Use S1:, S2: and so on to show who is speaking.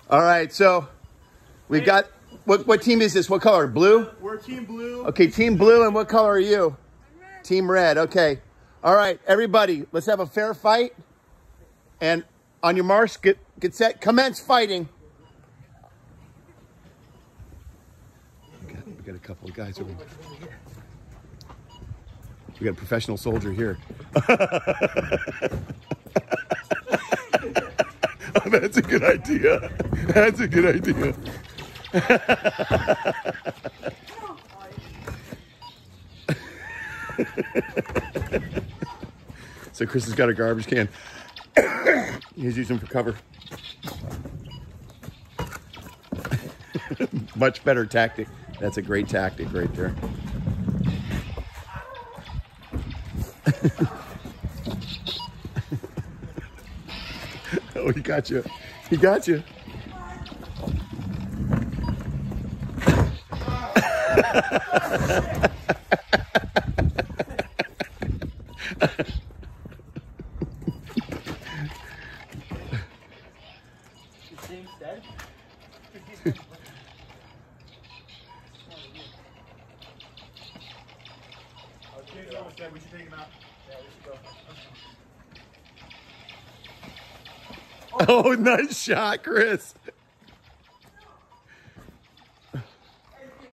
S1: All right, so we got, what team is this? What color? Blue?
S2: We're Team Blue.
S1: Okay, Team Blue, and what color are you?
S3: Red.
S1: Team Red, okay. All right, everybody, let's have a fair fight. And on your marks, get set, commence fighting. We got a couple of guys over here. We got a professional soldier here. Oh, that's a good idea. That's a good idea. So Chris has got a garbage can. He's using for cover. Much better tactic. That's a great tactic right there. Oh, he got you. He got you.
S2: James dead? James almost dead. We should take him out. Yeah, we should go.
S1: Oh, nice shot, Chris.